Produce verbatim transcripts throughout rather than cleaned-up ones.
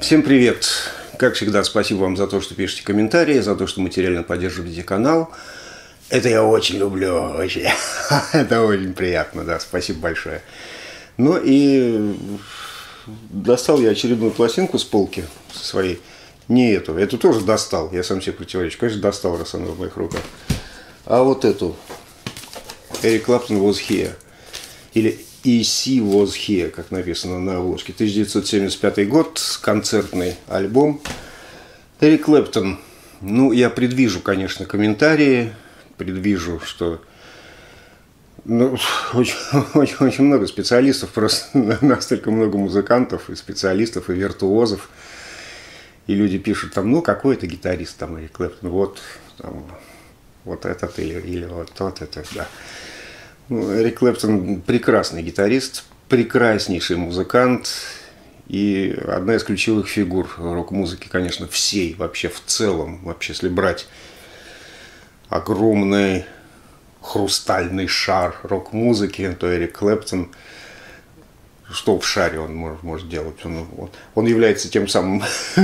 Всем привет! Как всегда, спасибо вам за то, что пишете комментарии, за то, что материально поддерживаете канал. Это я очень люблю, очень. Это очень приятно, да, спасибо большое. Ну и достал я очередную пластинку с полки со своей. Не эту, эту тоже достал, я сам себе противоречу. Конечно, достал, раз она в моих руках. А вот эту. Eric Clapton was here. Или И Си was here, как написано на обложке. тысяча девятьсот семьдесят пятый год, концертный альбом. Эрик Клэптон. Ну, я предвижу, конечно, комментарии. Предвижу, что ну, очень, очень, очень много специалистов, просто настолько много музыкантов и специалистов, и виртуозов. И люди пишут там, ну, какой это гитарист, там, Эрик Клэптон, вот, там, вот этот или, или вот тот, это, да. Ну, Эрик Клэптон прекрасный гитарист, прекраснейший музыкант и одна из ключевых фигур рок-музыки, конечно, всей, вообще в целом, вообще, если брать огромный хрустальный шар рок-музыки, то Эрик Клэптон, что в шаре он может, может делать? Он, он, он является тем самым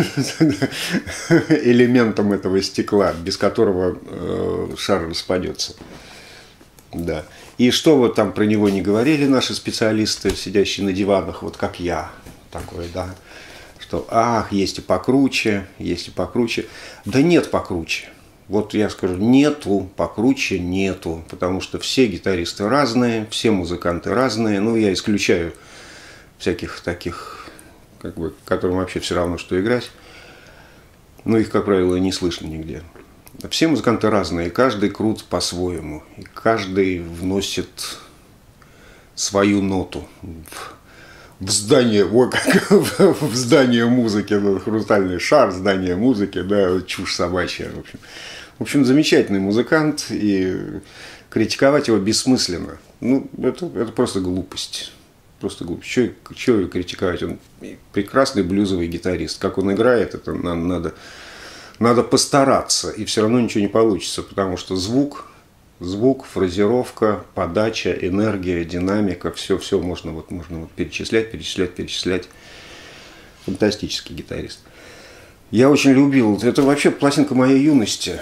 элементом этого стекла, без которого э, шар распадется. Да. И что вот там про него не говорили наши специалисты, сидящие на диванах, вот как я, такой, да, что ах, есть и покруче, есть и покруче. Да нет покруче. Вот я скажу, нету, покруче нету, потому что все гитаристы разные, все музыканты разные, ну, я исключаю всяких таких, как бы, которым вообще все равно, что играть, но их, как правило, не слышно нигде. Все музыканты разные, каждый крут по-своему, и каждый вносит свою ноту в, в здание, вот как в здание музыки, ну, хрустальный шар, здание музыки, да, чушь собачья, в общем. В общем, замечательный музыкант, и критиковать его бессмысленно. Ну, это, это просто глупость. Просто глупость. Чего его критиковать? Он прекрасный блюзовый гитарист. Как он играет, это надо... Надо постараться, и все равно ничего не получится, потому что звук, звук, фразировка, подача, энергия, динамика, все, все можно, вот, можно вот перечислять, перечислять, перечислять. Фантастический гитарист. Я очень любил, это вообще пластинка моей юности.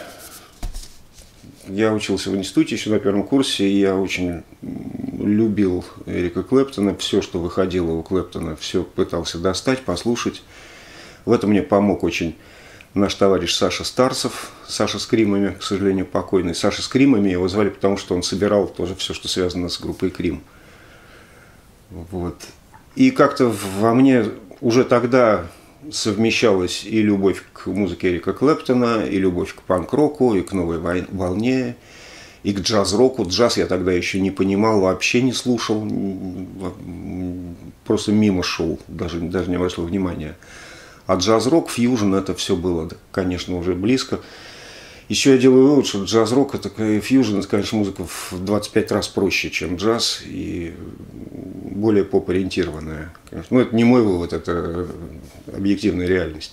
Я учился в институте еще на первом курсе, и я очень любил Эрика Клэптона. Все, что выходило у Клэптона, все пытался достать, послушать. В этом мне помог очень наш товарищ Саша Старцев, Саша с Кримами, к сожалению, покойный. Саша с Кримами его звали, потому что он собирал тоже все, что связано с группой Крим. Вот. И как-то во мне уже тогда совмещалась и любовь к музыке Эрика Клэптона, и любовь к панк-року, и к новой волне, и к джаз-року. Джаз я тогда еще не понимал, вообще не слушал, просто мимо шел, даже, даже не обращал внимания. А джаз-рок, фьюжн, это все было, конечно, уже близко. Еще я делаю вывод, что джаз-рок, это фьюжн, это, конечно, музыка в двадцать пять раз проще, чем джаз, и более поп-ориентированная. Ну, это не мой вывод, это объективная реальность.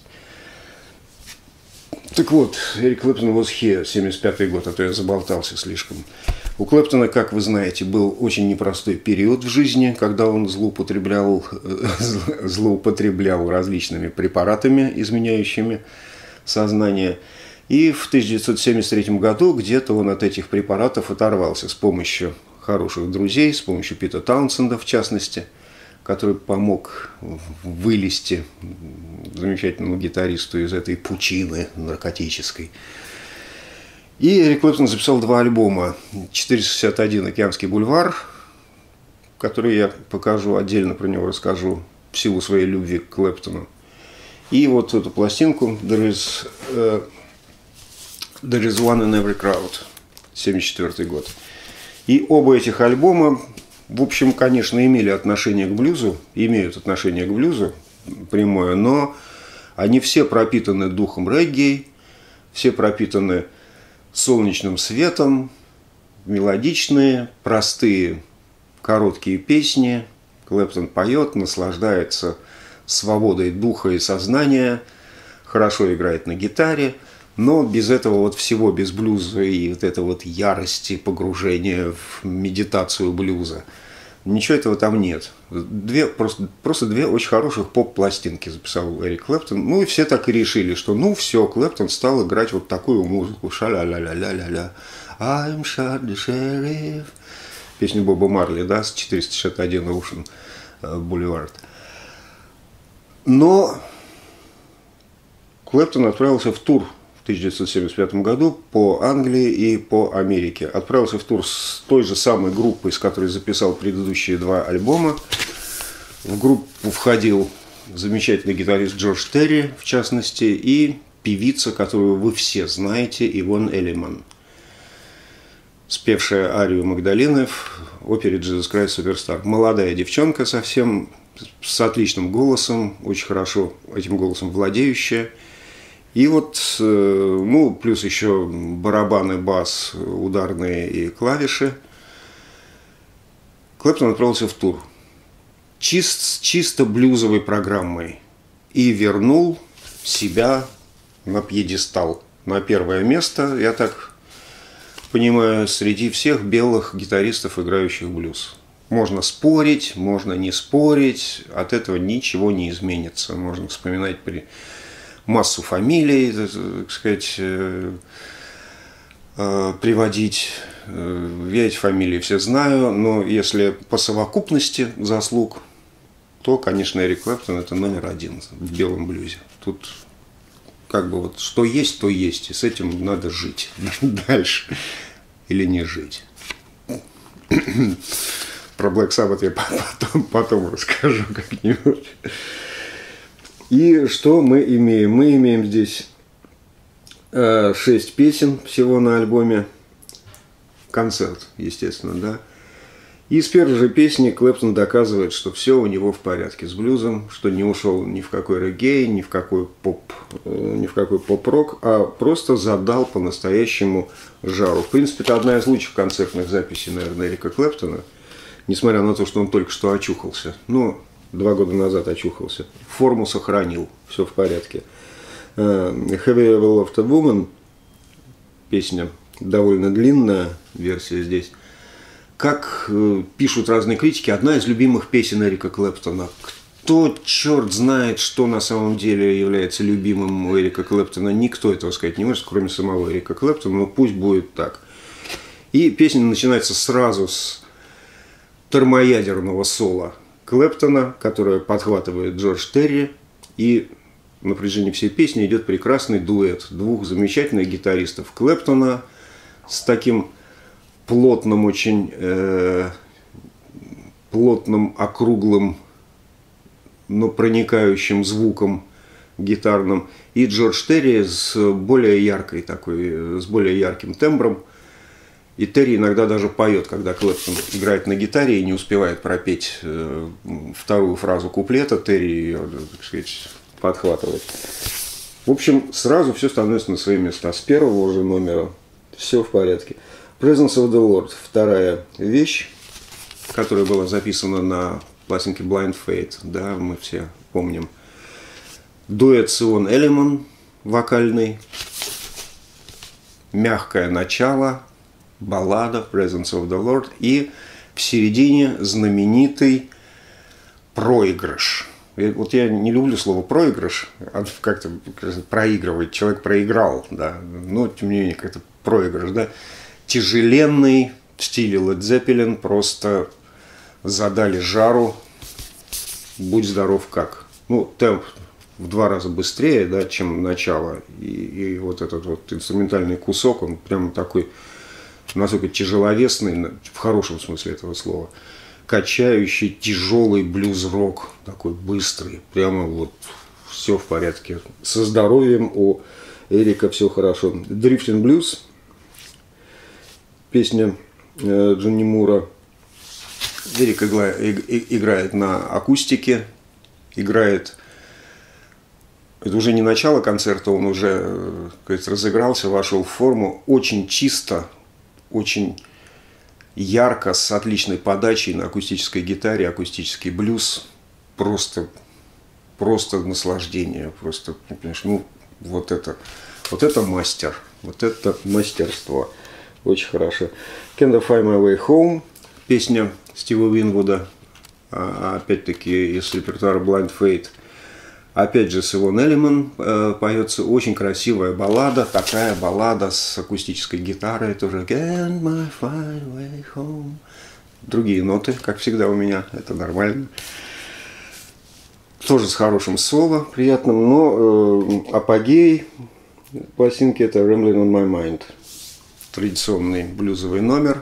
Так вот, Эрик Клэптон was here, семьдесят пятый год, а то я заболтался слишком. У Клэптона, как вы знаете, был очень непростой период в жизни, когда он злоупотреблял, злоупотреблял различными препаратами, изменяющими сознание. И в тысяча девятьсот семьдесят третьем году где-то он от этих препаратов оторвался с помощью хороших друзей, с помощью Пита Таунсенда в частности, который помог вылезти замечательному гитаристу из этой пучины наркотической. И Эрик Клэптон записал два альбома. четыреста шестьдесят один «Океанский бульвар», который я покажу, отдельно про него расскажу в силу своей любви к Клэптону. И вот эту пластинку «There is, uh, There is One in Every Crowd», семьдесят четвёртый год. И оба этих альбома, в общем, конечно, имели отношение к блюзу, имеют отношение к блюзу прямое, но они все пропитаны духом регги, все пропитаны солнечным светом, мелодичные, простые, короткие песни. Клэптон поет, наслаждается свободой духа и сознания, хорошо играет на гитаре, но без этого вот всего, без блюза и вот этой вот ярости, погружения в медитацию блюза. Ничего этого там нет. Две, просто, просто две очень хороших поп-пластинки записал Эрик Клэптон. Ну и все так и решили, что ну все, Клэптон стал играть вот такую музыку. Ша-ля-ля-ля-ля-ля-ля. I'm shot the sheriff. Песню Боба Марли, да, с четыреста шестьдесят один Ocean Boulevard. Но Клэптон отправился в тур в тысяча девятьсот семьдесят пятом году по Англии и по Америке. Отправился в тур с той же самой группой, с которой записал предыдущие два альбома. В группу входил замечательный гитарист Джордж Терри, в частности, и певица, которую вы все знаете, Ивонн Эллиман, спевшая арию Магдалины в опере «Jesus Christ Superstar». Молодая девчонка совсем, с отличным голосом, очень хорошо этим голосом владеющая. И вот, ну, плюс еще барабаны, бас, ударные и клавиши. Клэптон отправился в тур чист, чисто блюзовой программой и вернул себя на пьедестал, на первое место, я так понимаю, среди всех белых гитаристов, играющих блюз. Можно спорить, можно не спорить, от этого ничего не изменится. Можно вспоминать при... массу фамилий, так сказать, приводить. Я эти фамилии все знаю, но если по совокупности заслуг, то, конечно, Эрик Клэптон – это номер один в белом блюзе. Тут как бы вот что есть, то есть, и с этим надо жить дальше или не жить. Про Black Sabbath я потом, потом расскажу как-нибудь. И что мы имеем? Мы имеем здесь э, шесть песен всего на альбоме. Концерт, естественно, да. И с первой же песни Клэптон доказывает, что все у него в порядке с блюзом, что не ушел ни в какой реггей, ни в какой поп, э, ни в какой поп-рок, а просто задал по-настоящему жару. В принципе, это одна из лучших концертных записей, наверное, Эрика Клэптона, несмотря на то, что он только что очухался. Но два года назад очухался. Форму сохранил, все в порядке. Have You Ever Loved a Woman? Песня довольно длинная, версия здесь. Как э, пишут разные критики, одна из любимых песен Эрика Клэптона. Кто, черт знает, что на самом деле является любимым у Эрика Клэптона, никто этого сказать не может, кроме самого Эрика Клэптона, но пусть будет так. И песня начинается сразу с термоядерного соло Клэптона, которое подхватывает Джордж Терри, и на протяжении всей песни идет прекрасный дуэт двух замечательных гитаристов Клэптона с таким плотным, очень э, плотным, округлым, но проникающим звуком гитарным, и Джордж Терри с более яркой такой, с более ярким тембром. И Терри иногда даже поет, когда Клэптон играет на гитаре и не успевает пропеть э, вторую фразу куплета, Терри ее, так сказать, подхватывает. В общем, сразу все становится на свои места. С первого уже номера все в порядке. Presence of the Lord, вторая вещь, которая была записана на пластинке Blind Faith, да, мы все помним. Дуэт с Ивонн Эллиман, вокальный, мягкое начало, баллада Presence of the Lord, и в середине знаменитый проигрыш. Вот я не люблю слово проигрыш, как-то проигрывать, человек проиграл, да, но тем не менее как-то проигрыш, да. Тяжеленный, в стиле Led Zeppelin, просто задали жару, будь здоров как. Ну, темп в два раза быстрее, да, чем начало, и, и вот этот вот инструментальный кусок, он прям такой, насколько тяжеловесный, в хорошем смысле этого слова, качающий, тяжелый блюз-рок, такой быстрый, прямо вот все в порядке. Со здоровьем у Эрика все хорошо. Drifting Blues, песня Джонни Мура. Эрик играет на акустике, играет, это уже не начало концерта, он уже, говорится, разыгрался, вошел в форму, очень чисто, очень ярко, с отличной подачей на акустической гитаре, акустический блюз, просто, просто наслаждение, просто, понимаешь, ну, вот это, вот это мастер, вот это мастерство, очень хорошо. Can't I Find My Way Home, песня Стива Уинвуда, опять-таки из репертуара Blind Fate. Опять же, с Ивон Эллиман э, поется очень красивая баллада, такая баллада с акустической гитарой, тоже Get my fine way home. Другие ноты, как всегда у меня, это нормально. Тоже с хорошим соло, приятным, но э, апогей пластинки это Rambling on My Mind. Традиционный блюзовый номер.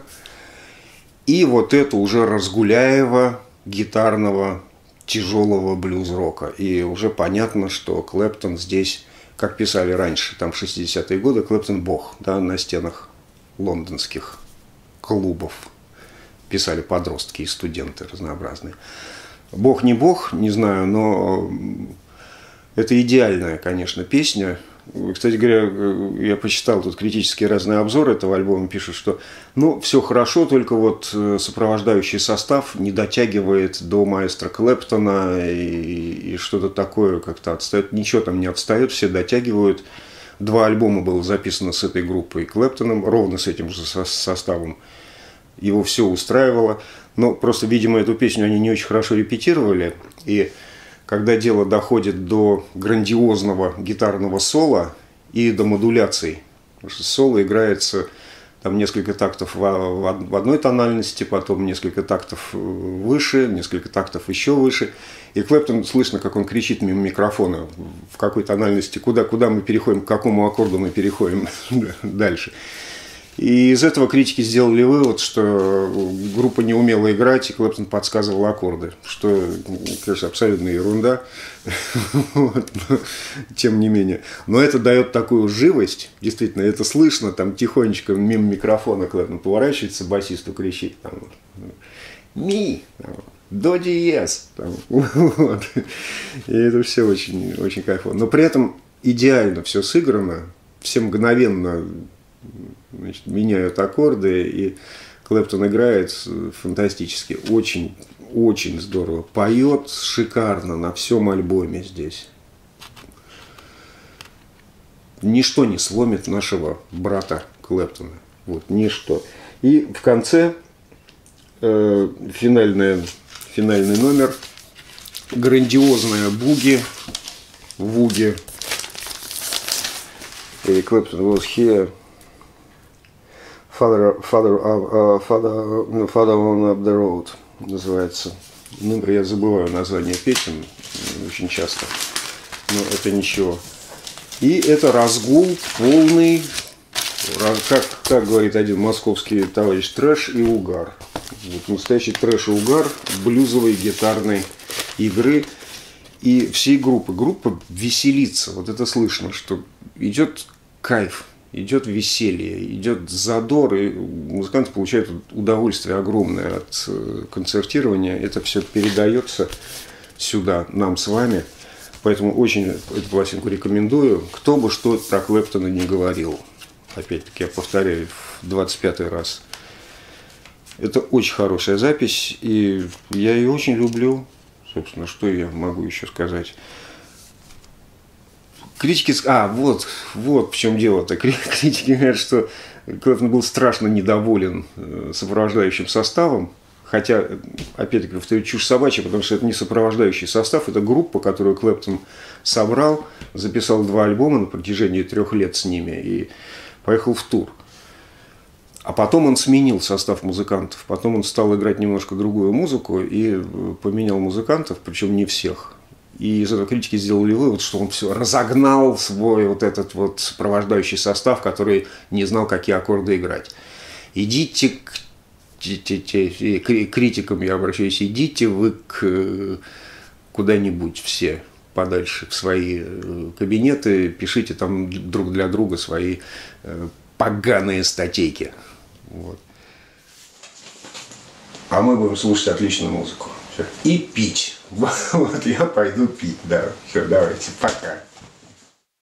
И вот это уже Разгуляева гитарного тяжелого блюз-рока. И уже понятно, что Клэптон здесь, как писали раньше, там в шестидесятые годы, Клэптон бог, да, на стенах лондонских клубов. Писали подростки и студенты разнообразные. Бог не бог, не знаю, но это идеальная, конечно, песня. Кстати говоря, я почитал тут критические разные обзоры этого альбома, пишут, что ну, все хорошо, только вот сопровождающий состав не дотягивает до маэстро Клэптона и, и что-то такое как-то отстает. Ничего там не отстает, все дотягивают. Два альбома было записано с этой группой Клэптоном, ровно с этим же составом. Его все устраивало. Но просто, видимо, эту песню они не очень хорошо репетировали. И когда дело доходит до грандиозного гитарного соло и до модуляций, потому что соло играется там несколько тактов в одной тональности, потом несколько тактов выше, несколько тактов еще выше. И Клэптон, слышно, как он кричит мимо микрофона, в какой тональности, куда, куда мы переходим, к какому аккорду мы переходим дальше. И из этого критики сделали вывод, что группа не умела играть, и Клэптон подсказывал аккорды, что, конечно, абсолютная ерунда, вот, но, тем не менее. Но это дает такую живость, действительно, это слышно, там тихонечко мимо микрофона Клэптон поворачивается, басисту кричит, там, ми, там, до диез, там, вот. И это все очень, очень кайфово. Но при этом идеально все сыграно, все мгновенно, значит, меняют аккорды, и Клэптон играет фантастически, очень, очень здорово, поет шикарно на всем альбоме здесь. Ничто не сломит нашего брата Клэптона, вот, ничто. И в конце э, финальная, финальный номер, грандиозная буги, вуги. И Клэптон was here. Father, father, uh, father, father on up the road называется. Ну, я забываю название песен очень часто, но это ничего. И это разгул полный, как, как говорит один московский товарищ, трэш и угар. Вот настоящий трэш и угар блюзовой гитарной игры и всей группы. Группа веселится, вот это слышно, что идет кайф. Идет веселье, идет задор, и музыканты получают удовольствие огромное от концертирования. Это все передается сюда, нам с вами. Поэтому очень эту пластинку рекомендую. Кто бы что про Клэптона не говорил. Опять-таки, я повторяю в двадцать пятый раз. Это очень хорошая запись, и я ее очень люблю. Собственно, что я могу еще сказать? Критики... А, вот, вот в чем дело-то. Критики говорят, что Клэптон был страшно недоволен сопровождающим составом. Хотя, опять-таки, повторю, чушь собачья, потому что это не сопровождающий состав. Это группа, которую Клэптон собрал, записал два альбома на протяжении трех лет с ними и поехал в тур. А потом он сменил состав музыкантов. Потом он стал играть немножко другую музыку и поменял музыкантов, причем не всех. И из этого критики сделали вывод, что он все разогнал свой вот этот вот сопровождающий состав, который не знал, какие аккорды играть. Идите к критикам, я обращаюсь, идите вы к куда-нибудь все подальше в свои кабинеты, пишите там друг для друга свои поганые статейки. Вот. А мы будем слушать отличную музыку. И пить. Вот я пойду пить, да. Все, давайте, пока.